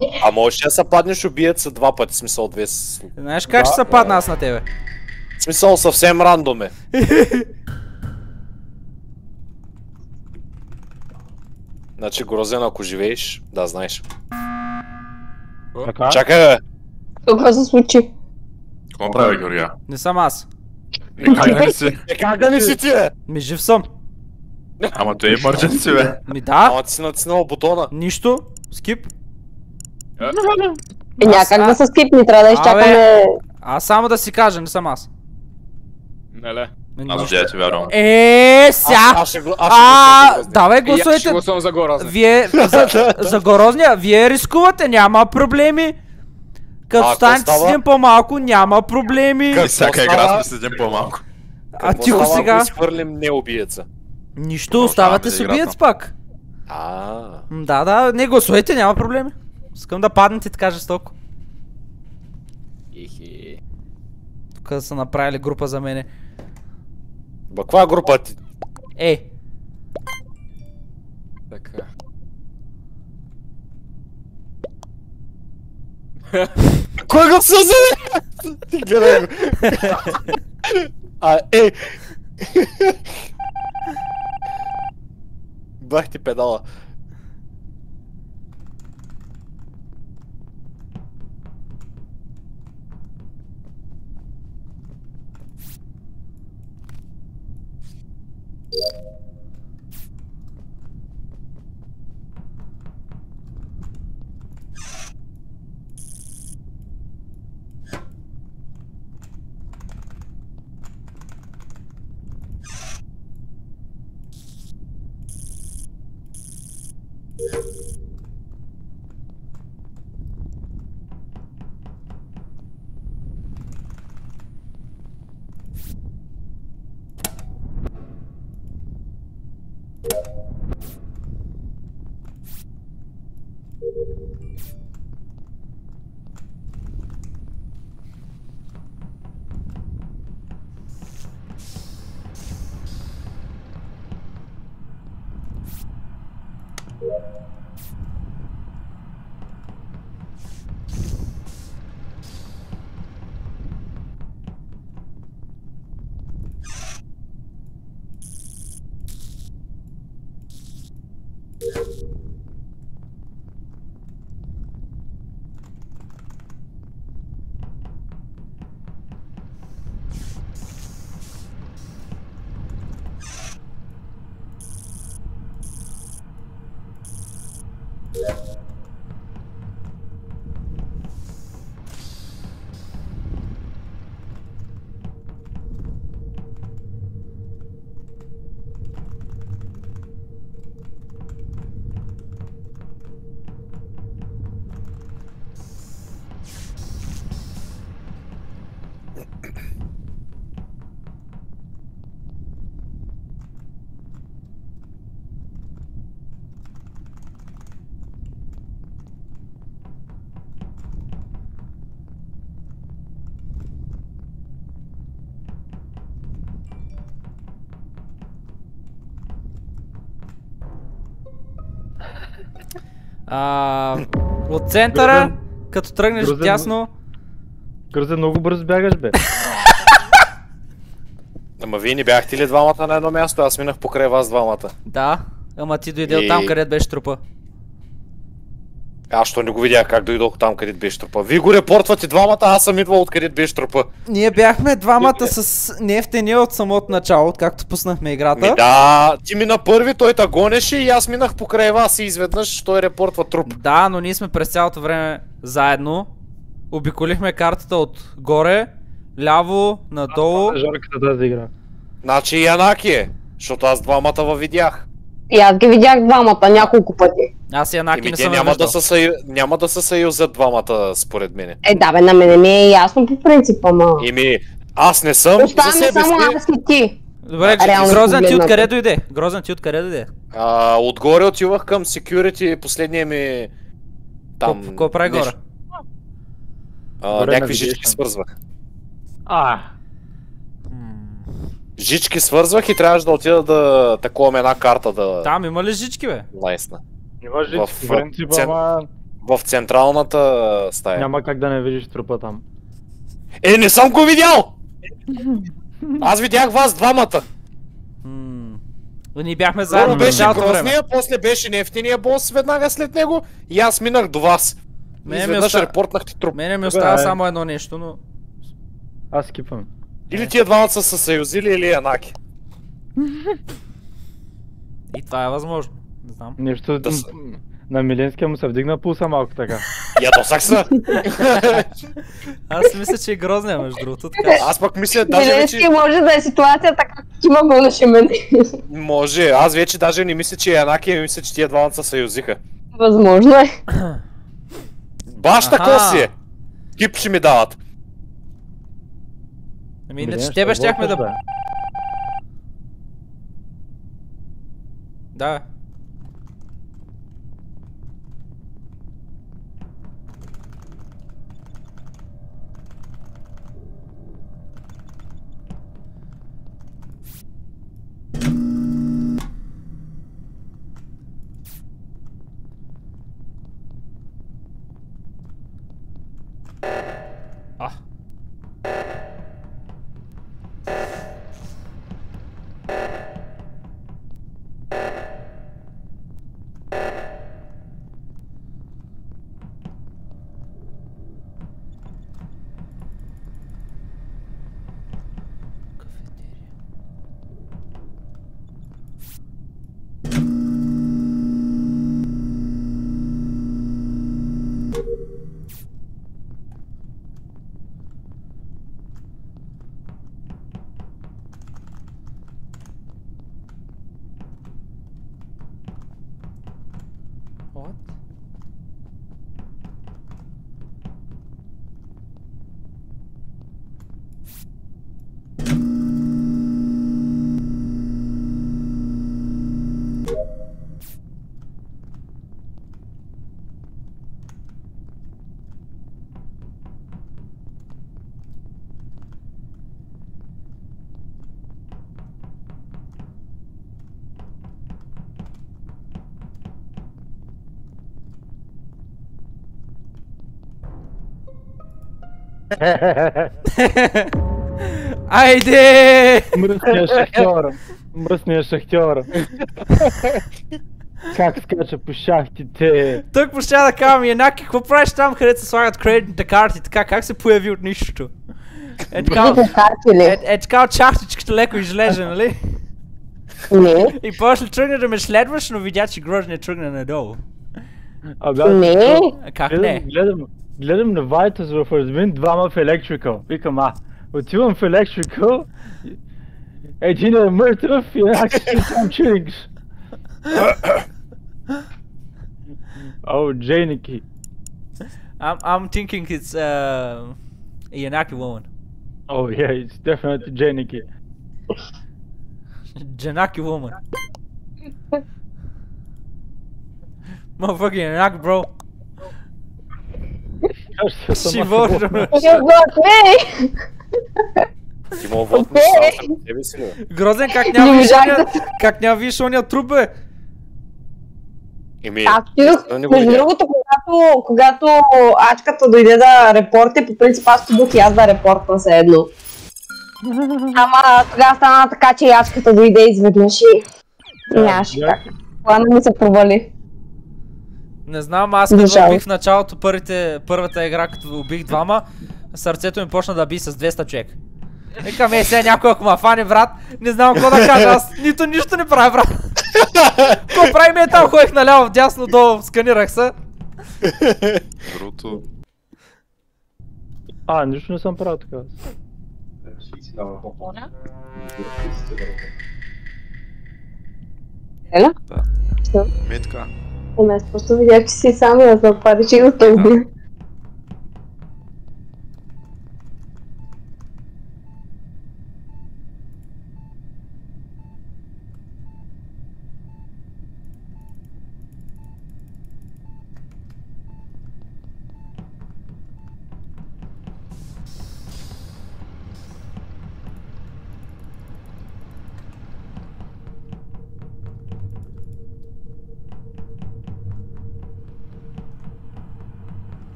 А можеш да се паднеш убиеца два пъти, смисъл две с... Знаеш как ще се падна аз на тебе? Смисъл съвсем рандом е. Значи Грозен, ако живееш, да знаеш. Така? Чакай бе! Какво се случи? Какво прави, Георгия? Не съм аз. Как да не си? Как да не си ти бе? Ми жив съм. Ама той е emergency, бе. Ми да. Ама ти си натиснал бутона. Нищо. Скип. Някак да се скипни, трябва да изчакаме... Аз само да си кажа, не съм аз. Неле. Аз ще ти вярвам. Ся! Давай гласувайте. Ще гласувам за Грозен. Вие, за Грозния, вие рискувате, няма проблеми. Като станете с един по-малко, няма проблеми. И всяка игра сме с един по-малко. А тихо сега. Ако изхвърлим не убиеца. Нищо, оставате с убиец пак. Да, не гласувайте, няма проблеми. Искам да паднете така жестоко. Тук са направили група за мене. Ба, каква група ти? Така. Кой го създаде? Ти гледай го. Бах ти педала. От центъра, като тръгнеш дясно. Грозен, много бързо бягаш, бе. Ама вие не бяхте ли двамата на едно място? Аз минах покрай вас двамата. Да, ама ти дойде от там, където беше трупа. Аз що не го видях как дойдох там, където беше трупа. Вие го репортвате двамата, аз съм идвал откъдето беше трупа. Ние бяхме двамата с нефтения от самото начало, откакто пуснахме играта. Да, ти мина първи, той те гонеше и аз минах покрай вас и изведнъж той репортва труп. Да, но ние сме през цялото време заедно. Обиколихме картата от горе, ляво, надолу. Жарката тази игра. Значи и Янаки е, защото аз двамата видях. И аз ги видях двамата няколко пъти. Аз и Янаки не съм няма да се съюзят двамата, според мене. Да бе, на мене ми е ясно по принцип, ама... Аз не съм оставаме за себе само си. аз и ти. Добре, Грозен ти откъде дойде? Грозен ти откъде дойде? Отгоре отивах към security, последния ми... Там... Какво прави горе? Някакви жички свързвах. Жички свързвах и трябваше да отида да таковам една карта да... Там има ли жички, бе? Лайсна. Има жички, в принцип, ама... В централната стая. Няма как да не видиш трупа там. Не съм го видял! Аз видях вас двамата. Ние бяхме Първо заедно беше цялото време. грозния, после беше нефтения бос веднага след него и аз минах до вас. Изведнъж репортнахте труп. Мене ми остава само едно нещо, но... Аз скипвам. Или тия двамата са се съюзили, или Янаки. И това е възможно. Не знам. Нещо... Да са. На Миленския му се вдигна пулса малко така. Ядосах се. Аз мисля, че е грозния, между другото. Така. Аз пък мисля, даже Миленски вече... може да е ситуацията така, има гонеше мен. Може, аз вече даже не мисля, че Янаки, мисля, че тия двамата се съюзиха. Възможно е. Баш тако си е. Кип ще ми дават. Ами иначе тебе щяхме да... Да. What? Айде! Мръсния шахтьор. Мръсния шахтьор. Как скача по шахтите. Тук ще да кажа, Янаки, какво правиш там, където се слагат кредитните карти, така, как се появи от нищото? Е така от шахтичката леко излезе, нали? Не. И после тръгна да ме следваш, но видя, че грозният тръгна надолу. Не. Как не? Гледам на Вайтас в Азмин, двама в Electrical. Викам, отивам в Electrical, един е мъртъв и една си там чилингс. Джейники. I'm thinking it's a Yanaki woman. Oh yeah, it's definitely Janiki. Janaki woman. Motherfucking Yanaki, bro. She voted on us. Ти му вотнеш сам за тебе си ли? Грозен, как няма видиш ония труп, бе? Аз чудох, между другото, когато ачката дойде да репорти, по принцип аз чудох и аз да репортвам се едно. Ама тогава стана така, че ячката дойде изведнъж и нямаше как. Плана ми се провали. Не знам, аз като убих в началото първата игра, като убих двама, сърцето ми почна да би с 200 човек. Викам, сега някой ако ма фане, брат, не знам какво да кажа, аз нищо не правя, брат. Какво прави ме там, ходих наляво, вдясно, долу, сканирах се. Круто. Нищо не съм правил така. Ела? Да. Митка. Аз просто видях, че си сам и аз това реших да те убия.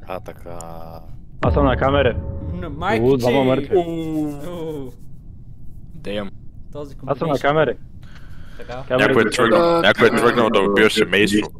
Така... Аз съм на камера. Майки, Двама мъртви. Дем. Този Аз съм на камера. Така. Някой е тръгнал да убива семейство.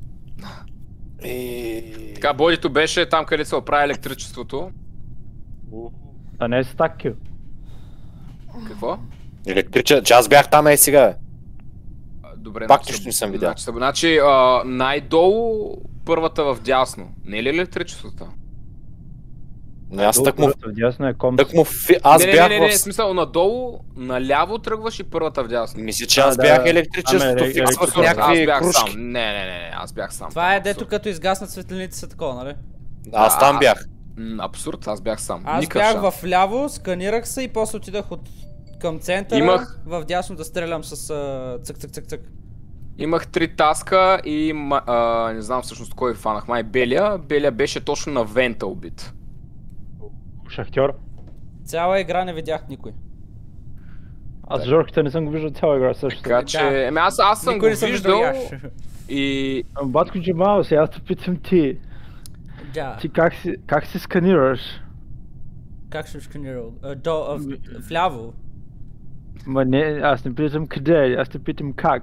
Така, бодито беше там, където се оправи електричеството. А не е стакил. Какво? Електричен, че аз бях там сега, бе. Добре, Пак нищо не съм видял. Значи, най-долу първата в дясно. Не е ли електричеството? Не, аз тъкмо... Дясно е ком. Аз бях не, в... смисъл, надолу, наляво тръгваш и първата в дясно. Мисля, че аз бях електричеството, фиксвах Аз някакви бях кружки. сам. Не, аз бях сам. Това е дето като изгаснат светлините са такова, нали? Аз там бях. Абсурд, аз бях сам. Аз бях вляво, сканирах се и после отидах към центъра, в дясно да стрелям с цък. Имах 3 таска и не знам всъщност кой фанах, май Белия. Белия беше точно на вента убит. Шахтьор. Цяла игра не видях никой. Аз Жорката не съм го виждал цяла игра също. Така че, аз съм го виждал и... Батко Джамал, сега аз те питам ти. Да. Ти как си сканираш? Как съм сканирал? Вляво. Ма не, аз не питам къде, аз те питам как.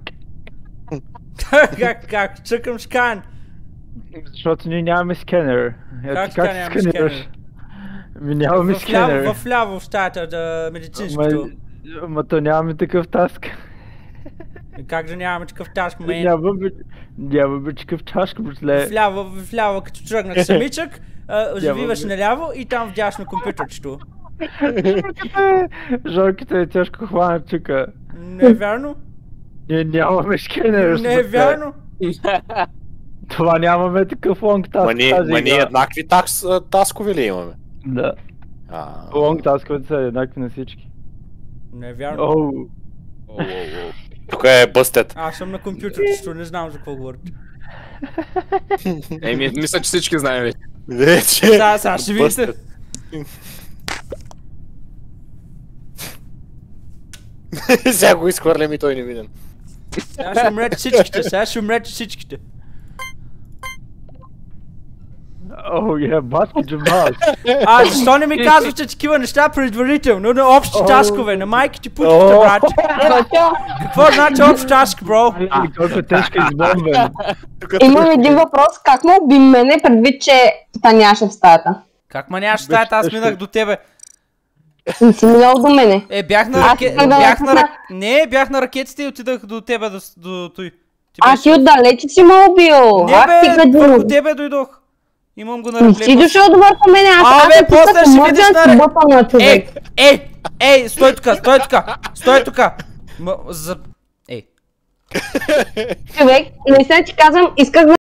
Как? Цъкам скан. Защото ние нямаме скенер. Как ти как нямаме сканираш? Ми нямаме скенер. Вляво в стаята да медицинското. Ма то нямаме такъв таск. Как да нямаме такъв таск, мен? Нямаме такъв таск, братле. Вляво, като тръгнах самичък, завиваш наляво и там вдясно компютърчето. Жорката е тежко хвана чука. Не е вярно? Ние нямаме скенер. Не е вярно? Това нямаме такъв лонг таск. Ма ние еднакви таскове ли имаме? Да. Лонг тасковете са еднакви на всички. Не е вярно. Тук е бъстет. Аз съм на компютърчето, не знам за какво говорите. Мисля, че всички знаем вече. Вече. Сега ще видите. Сега го изхвърлям и той не виден. Сега ще умрете всичките, батко Джамал. Защо не ми казвате такива неща предварително на общи таскове, на майките путите, брат? Какво значи общ таск, бро? Колко тежко избомбен. Имам един въпрос, как му уби мене предвид, че та нямаше в стаята? Как ма нямаше в стаята, аз минах до тебе. Не си минал до мене. Бях на ракетите и отидах до тебе, до той. Ти отдалече си ме убил. Не бе, върху тебе дойдох. Имам го на реплей. Не си дошъл до върху мене, аз после ще видиш на човек. Ей, стой тука. Човек, наистина ти казвам, исках да